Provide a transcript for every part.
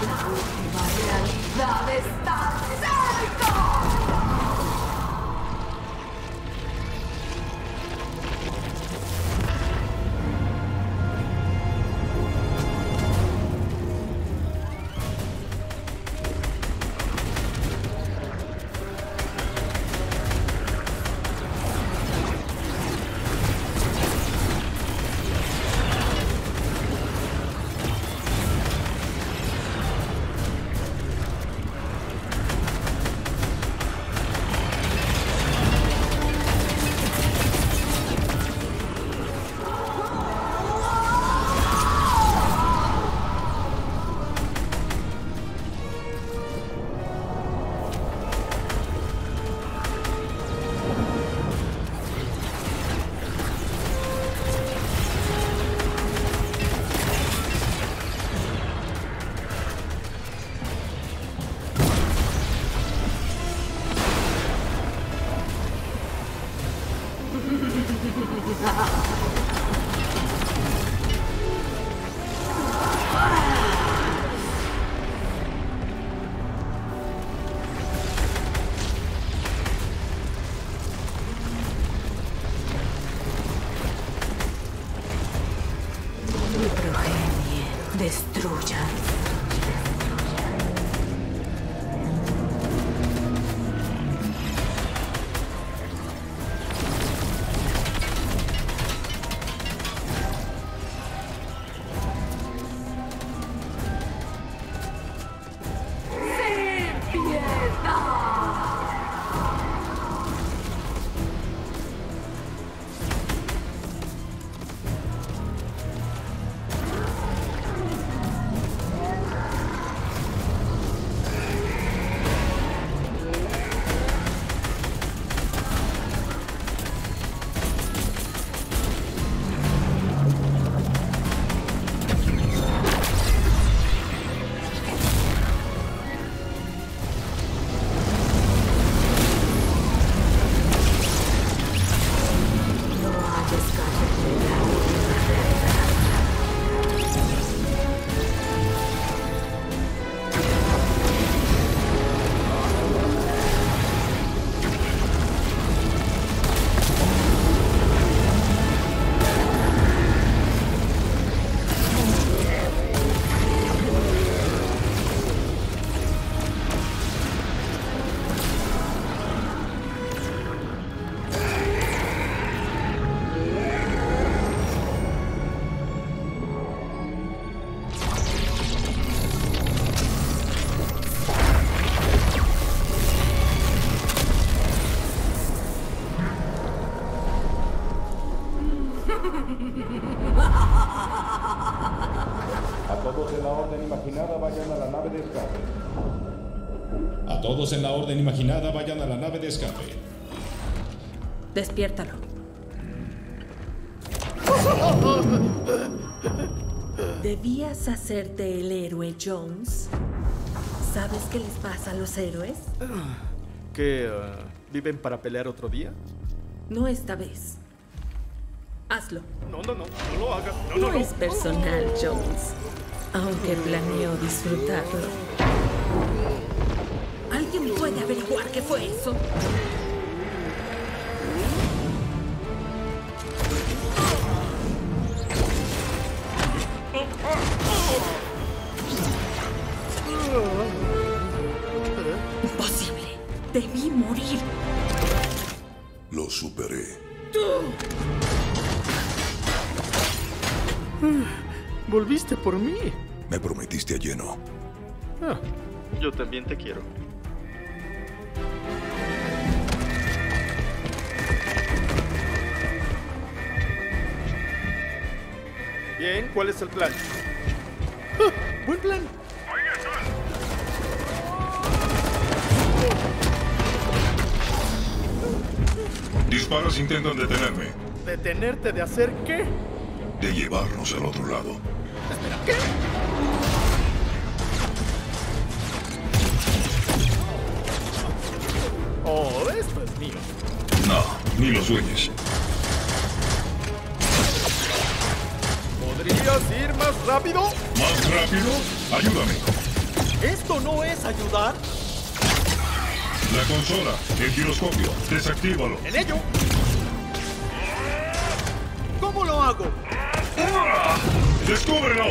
La última realidad está cerca. Mi progenie destruya. A todos en la orden imaginada vayan a la nave de escape. A todos en la orden imaginada vayan a la nave de escape. Despiértalo. Debías hacerte el héroe, Jones. ¿Sabes qué les pasa a los héroes? ¿Que viven para pelear otro día? No esta vez. Hazlo. No lo hagas. No es personal, Jones. Aunque planeo disfrutarlo. ¿Alguien puede averiguar qué fue eso? Imposible. Debí morir. Lo superé. Volviste por mí. Me prometiste a lleno. Yo también te quiero. Bien, ¿cuál es el plan? ¡Buen plan! Disparos intentan detenerme. ¿Detenerte de hacer qué? De llevarnos al otro lado. Espera, ¿qué? Oh, esto es mío. No, ni lo sueñes. ¿Podrías ir más rápido? ¿Más rápido? Ayúdame. ¿Esto no es ayudar? La consola, el giroscopio, desactívalo. ¡En ello! ¿Cómo lo hago? ¡Descúbrelo!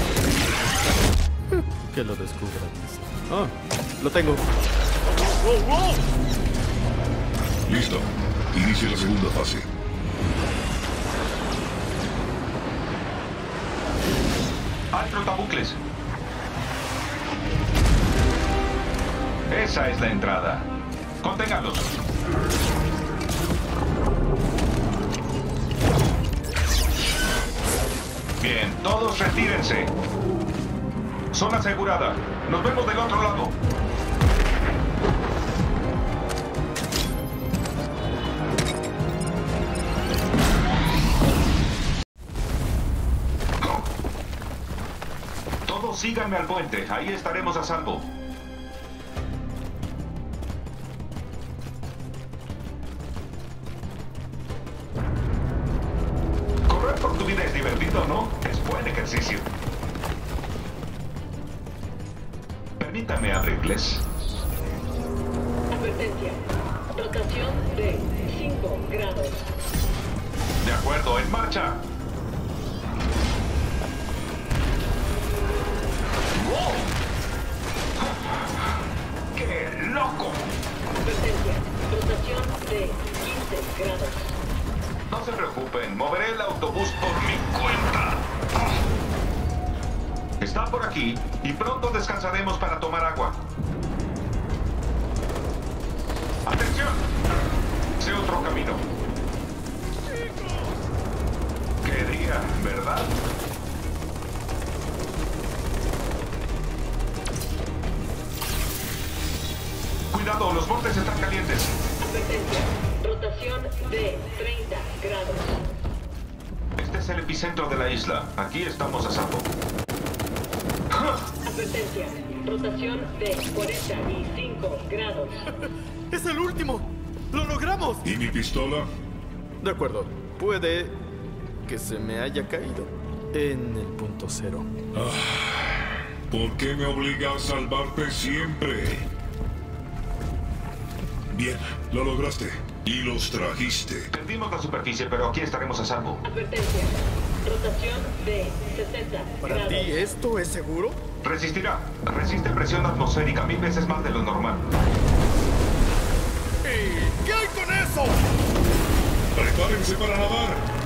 Que lo descubra. Ah, lo tengo. ¡Wow, wow! Listo. Inicie la segunda fase. ¡Hay trotabucles! Esa es la entrada. Conténganlos. Bien, todos retírense. Zona asegurada. Nos vemos del otro lado. Todos síganme al puente. Ahí estaremos a salvo. Correr por tu vida es divertido, ¿no? Es buen ejercicio. Permítame abrirles. Advertencia. Rotación de 5 grados. De acuerdo, en marcha. ¡Wow! ¡Qué loco! Advertencia. Rotación de 15 grados. No se preocupen, moveré el autobús por mi cuenta. Está por aquí y pronto descansaremos para tomar agua. ¡Atención! Sé otro camino. ¡Qué día, ¿verdad? Cuidado, los bordes están calientes. Advertencia. Rotación de 30 grados. Este es el epicentro de la isla. Aquí estamos a salvo. Advertencia. Rotación de 45 grados. ¡Es el último! ¡Lo logramos! ¿Y mi pistola? De acuerdo. Puede que se me haya caído en el punto cero. ¿Por qué me obliga a salvarte siempre? Bien, lo lograste. Y los trajiste. Perdimos la superficie, pero aquí estaremos a salvo. Advertencia. Rotación de 60 ¿Para grados. ti esto es seguro? Resistirá. Resiste presión atmosférica 1000 veces más de lo normal. ¿Y qué hay con eso? ¡Prepárense para nadar!